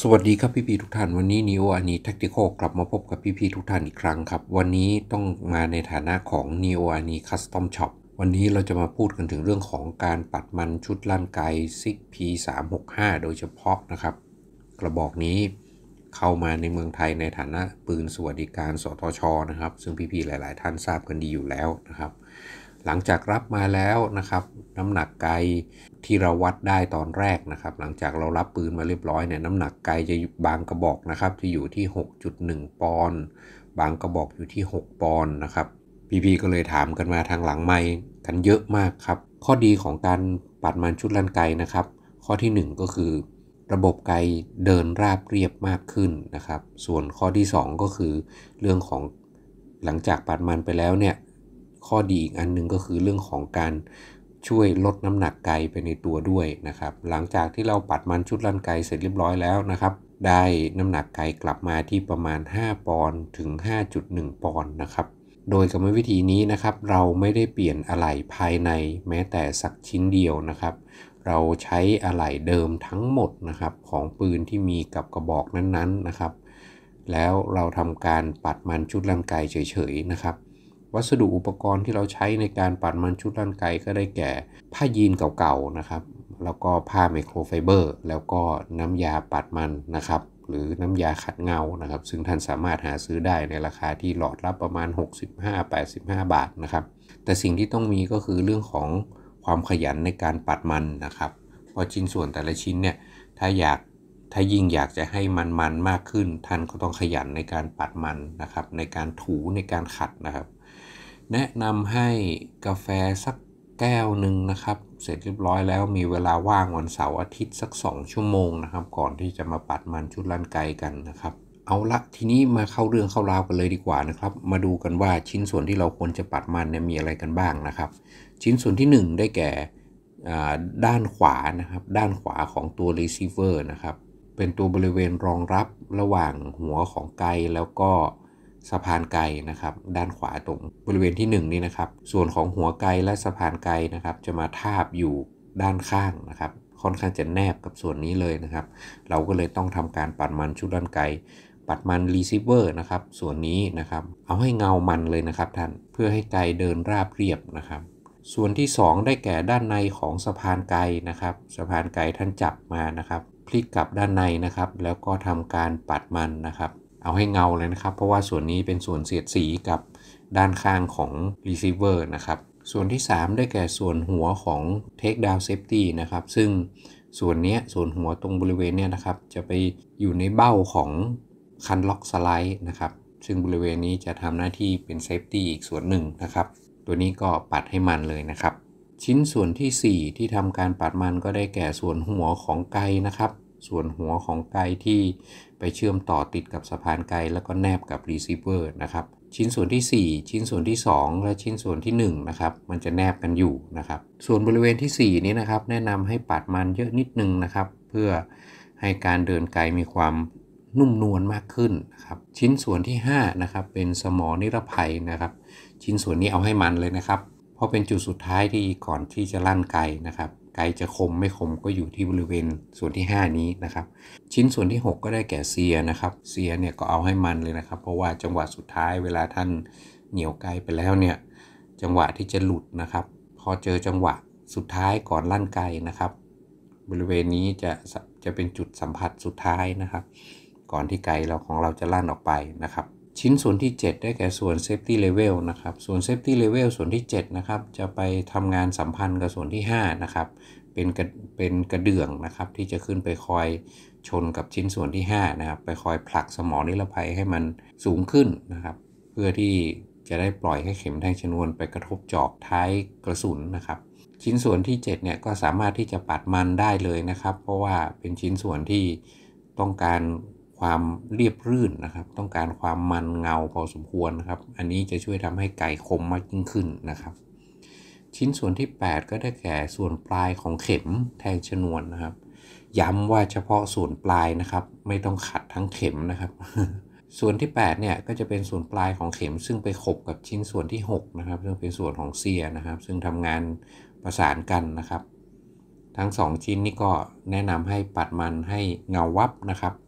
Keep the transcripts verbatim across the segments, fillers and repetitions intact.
สวัสดีครับพี่ๆทุกท่านวันนี้ Neo อันนี้ Tactical กลับมาพบกับพี่ๆทุกท่านอีกครั้งครับวันนี้ต้องมาในฐานะของ Neo อันนี้ Custom Shop วันนี้เราจะมาพูดกันถึงเรื่องของการปัดมันชุดลั่นไก ซิก พี สามหกห้า โดยเฉพาะนะครับกระบอกนี้เข้ามาในเมืองไทยในฐานะปืนสวัสดิการสตช.นะครับซึ่งพี่ๆหลายๆท่านทราบกันดีอยู่แล้วนะครับหลังจากรับมาแล้วนะครับน้ำหนักไกที่เราวัดได้ตอนแรกนะครับหลังจากเรารับปืนมาเรียบร้อยเนี่ยน้ำหนักไกจะบางกระบอกนะครับจะอยู่ที่ หกจุดหนึ่ง ปอนด์บางกระบอกอยู่ที่หกปอนด์นะครับพี่ๆก็เลยถามกันมาทางหลังไมค์กันเยอะมากครับข้อดีของการปัดมันชุดลั่นไกนะครับข้อที่หนึ่งก็คือระบบไกเดินราบเรียบมากขึ้นนะครับส่วนข้อที่สองก็คือเรื่องของหลังจากปัดมันไปแล้วเนี่ยข้อดีอีกอันนึงก็คือเรื่องของการช่วยลดน้ำหนักไกไปในตัวด้วยนะครับหลังจากที่เราปัดมันชุดลั่นไกเสร็จเรียบร้อยแล้วนะครับได้น้ำหนักไกกลับมาที่ประมาณห้าปอนด์ถึง ห้าจุดหนึ่ง ปอนด์นะครับโดยกรรมวิธีนี้นะครับเราไม่ได้เปลี่ยนอะไหล่ภายในแม้แต่สักชิ้นเดียวนะครับเราใช้อะไหล่เดิมทั้งหมดนะครับของปืนที่มีกับกระบอกนั้นๆนะครับแล้วเราทำการปัดมันชุดลั่นไกเฉยๆนะครับวัสดุอุปกรณ์ที่เราใช้ในการปัดมันชุดลั่นไกก็ได้แก่ผ้ายีนเก่าๆนะครับแล้วก็ผ้าไมโครไฟเบอร์แล้วก็น้ำยาปัดมันนะครับหรือน้ำยาขัดเงานะครับซึ่งท่านสามารถหาซื้อได้ในราคาที่หลอดละประมาณ หกสิบห้าถึงแปดสิบห้า บาทนะครับแต่สิ่งที่ต้องมีก็คือเรื่องของความขยันในการปัดมันนะครับเพราะชิ้นส่วนแต่ละชิ้นเนี่ยถ้าอยากถ้ายิ่งอยากจะให้มันมันมากขึ้นท่านก็ต้องขยันในการปัดมันนะครับในการถูในการขัดนะครับแนะนำให้กาแฟสักแก้วหนึ่งนะครับเสร็จเรียบร้อยแล้วมีเวลาว่างวันเสาร์อาทิตย์สักสองชั่วโมงนะครับก่อนที่จะมาปัดมันชุดลั่นไกกันนะครับเอาละทีนี้มาเข้าเรื่องเข้าราวกันเลยดีกว่านะครับมาดูกันว่าชิ้นส่วนที่เราควรจะปัดมันเนี่ยมีอะไรกันบ้างนะครับชิ้นส่วนที่หนึ่งได้แก่ด้านขวานะครับด้านขวาของตัว receiver นะครับเป็นตัวบริเวณรองรับระหว่างหัวของไกแล้วก็สะพานไกนะครับด้านขวาตรงบริเวณที่หนึ่งนี่นะครับส่วนของหัวไกและสะพานไกนะครับจะมาทาบอยู่ด้านข้างนะครับค่อนข้างจะแนบกับส่วนนี้เลยนะครับเราก็เลยต้องทำการปัดมันชุดลั่นไกปัดมัน receiver นะครับส่วนนี้นะครับเอาให้เงามันเลยนะครับท่านเพื่อให้ไกเดินราบเรียบนะครับส่วนที่สองได้แก่ด้านในของสะพานไกนะครับสะพานไกท่านจับมานะครับพลิกกลับด้านในนะครับแล้วก็ทำการปัดมันนะครับเอาให้เงาเลยนะครับเพราะว่าส่วนนี้เป็นส่วนเสียดสีกับด้านข้างของ receiver นะครับส่วนที่สามได้แก่ส่วนหัวของ take down safety นะครับซึ่งส่วนนี้ส่วนหัวตรงบริเวณนี้นะครับจะไปอยู่ในเบ้าของคันล็อกสไลด์นะครับซึ่งบริเวณนี้จะทำหน้าที่เป็น safety อีกส่วนหนึ่งนะครับตัวนี้ก็ปัดให้มันเลยนะครับชิ้นส่วนที่สี่ที่ทำการปัดมันก็ได้แก่ส่วนหัวของไกนะครับส่วนหัวของไกที่ไปเชื่อมต่อติดกับสะพานไกแล้วก็แนบกับ receiver นะครับชิ้นส่วนที่สี่ชิ้นส่วนที่สองและชิ้นส่วนที่หนึ่งนะครับมันจะแนบกันอยู่นะครับส่วนบริเวณที่สี่นี้นะครับแนะนำให้ปัดมันเยอะนิดนึงนะครับเพื่อให้การเดินไกมีความนุ่มนวลมากขึ้นนะครับชิ้นส่วนที่ห้านะครับเป็นสมอนิรภัยนะครับชิ้นส่วนนี้เอาให้มันเลยนะครับเพราะเป็นจุดสุดท้ายที่ก่อนที่จะลั่นไกนะครับไกจะคมไม่คมก็อยู่ที่บริเวณส่วนที่ห้านี้นะครับชิ้นส่วนที่หกก็ได้แก่เซียนะครับเซียเนี่ยก็เอาให้มันเลยนะครับเพราะว่าจังหวะสุดท้ายเวลาท่านเหนี่ยวไกไปแล้วเนี่ยจังหวะที่จะหลุดนะครับพอเจอจังหวะสุดท้ายก่อนลั่นไกนะครับบริเวณนี้จะจะเป็นจุดสัมผัสสุดท้ายนะครับก่อนที่ไกเราของเราจะลั่นออกไปนะครับชิ้นส่วนที่เจ็ดได้แก่ส่วน safety level นะครับส่วน safety level ส่วนที่เจ็ดนะครับจะไปทำงานสัมพันธ์กับส่วนที่ห้านะครับเป็นกระเป็นกระเดื่องนะครับที่จะขึ้นไปคอยชนกับชิ้นส่วนที่ห้านะครับไปคอยผลักสมอนิรภัยให้มันสูงขึ้นนะครับเพื่อที่จะได้ปล่อยให้เข็มแทงชนวนไปกระทบจอกท้ายกระสุนนะครับชิ้นส่วนที่เจ็ดเนี่ยก็สามารถที่จะปัดมันได้เลยนะครับเพราะว่าเป็นชิ้นส่วนที่ต้องการความเรียบรื่นนะครับต้องการความมันเงาพอสมควรนะครับอันนี้จะช่วยทำให้ไก่คมมากยิ่งขึ้นนะครับชิ้นส่วนที่แปดก็ได้แก่ส่วนปลายของเข็มแทงชนวนนะครับย้ำว่าเฉพาะส่วนปลายนะครับไม่ต้องขัดทั้งเข็มนะครับส่วนที่แปดเนี่ยก็จะเป็นส่วนปลายของเข็มซึ่งไปขบกับชิ้นส่วนที่หกนะครับซึ่งเป็นส่วนของเซียนะครับซึ่งทำงานประสานกันนะครับทั้งสองชิ้นนี้ก็แนะนำให้ปัดมันให้เงาวับนะครับ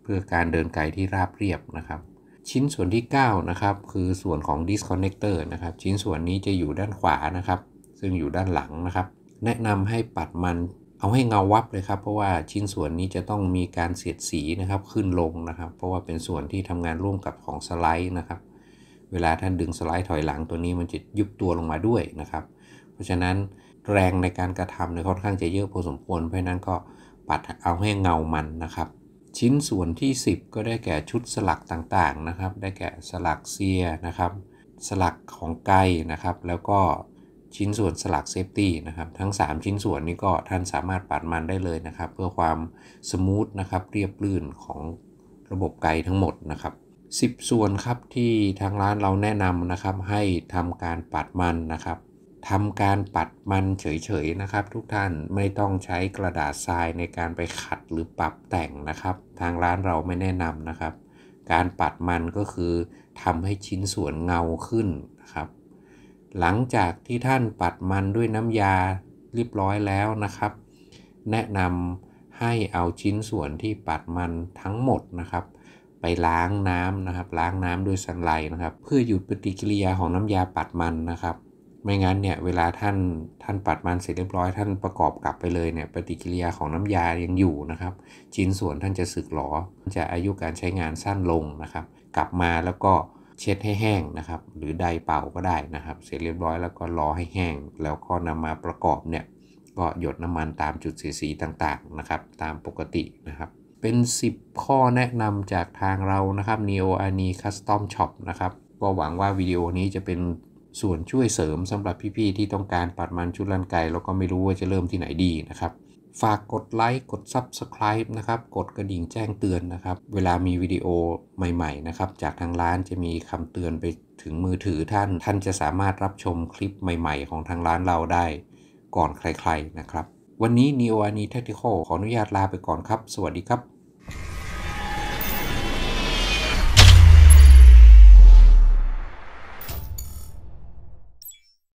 เพื่อการเดินไกที่ราบเรียบนะครับชิ้นส่วนที่เก้านะครับคือส่วนของ disconnector นะครับชิ้นส่วนนี้จะอยู่ด้านขวานะครับซึ่งอยู่ด้านหลังนะครับแนะนำให้ปัดมันเอาให้เงาวับเลยครับเพราะว่าชิ้นส่วนนี้จะต้องมีการเสียดสีนะครับขึ้นลงนะครับเพราะว่าเป็นส่วนที่ทำงานร่วมกับของสไลด์นะครับเวลาท่านดึงสไลด์ถอยหลังตัวนี้มันจะยุบตัวลงมาด้วยนะครับเพราะฉะนั้นแรงในการกระทำเนี่ยค่อนข้างจะเยอะพอสมควรเพราะนั้นก็ปัดเอาให้เงามันนะครับชิ้นส่วนที่สิบก็ได้แก่ชุดสลักต่างๆนะครับได้แก่สลักเซียนะครับสลักของไกนะครับแล้วก็ชิ้นส่วนสลักเซฟตี้นะครับทั้งสามชิ้นส่วนนี้ก็ท่านสามารถปัดมันได้เลยนะครับเพื่อความสมูทนะครับเรียบลื่นของระบบไกทั้งหมดนะครับสิบส่วนครับที่ทางร้านเราแนะนำนะครับให้ทำการปัดมันนะครับทำการปัดมันเฉยๆนะครับทุกท่านไม่ต้องใช้กระดาษทรายในการไปขัดหรือปรับแต่งนะครับทางร้านเราไม่แนะนำนะครับการปัดมันก็คือทำให้ชิ้นส่วนเงาขึ้นนะครับหลังจากที่ท่านปัดมันด้วยน้ำยาเรียบร้อยแล้วนะครับแนะนำให้เอาชิ้นส่วนที่ปัดมันทั้งหมดนะครับไปล้างน้ำนะครับล้างน้ำด้วยซันไลท์นะครับเพื่อหยุดปฏิกิริยาของน้ำยาปัดมันนะครับไม่งั้นเนี่ยเวลาท่านท่านปัดมันเสร็จเรียบร้อยท่านประกอบกลับไปเลยเนี่ยปฏิกิริยาของน้ำยายังอยู่นะครับชิ้นส่วนท่านจะสึกหรอจะอายุการใช้งานสั้นลงนะครับกลับมาแล้วก็เช็ดให้แห้งนะครับหรือไดเป่าก็ได้นะครับเสร็จเรียบร้อยแล้วก็รอให้แห้งแล้วก็นำมาประกอบเนี่ยก็หยดน้ำมันตามจุดสีๆต่างๆนะครับตามปกตินะครับเป็นสิบข้อแนะนำจากทางเรานะครับ Neo Ani Custom Shop นะครับก็หวังว่าวิดีโอนี้จะเป็นส่วนช่วยเสริมสำหรับพี่ๆที่ต้องการปัดมันชุดลั่นไกแล้วก็ไม่รู้ว่าจะเริ่มที่ไหนดีนะครับฝากกดไลค์กด Subscribe นะครับกดกระดิ่งแจ้งเตือนนะครับเวลามีวิดีโอใหม่ๆนะครับจากทางร้านจะมีคำเตือนไปถึงมือถือท่านท่านจะสามารถรับชมคลิปใหม่ๆของทางร้านเราได้ก่อนใครๆนะครับวันนี้ Neo Ani Tactical ขออนุญาตลาไปก่อนครับสวัสดีครับ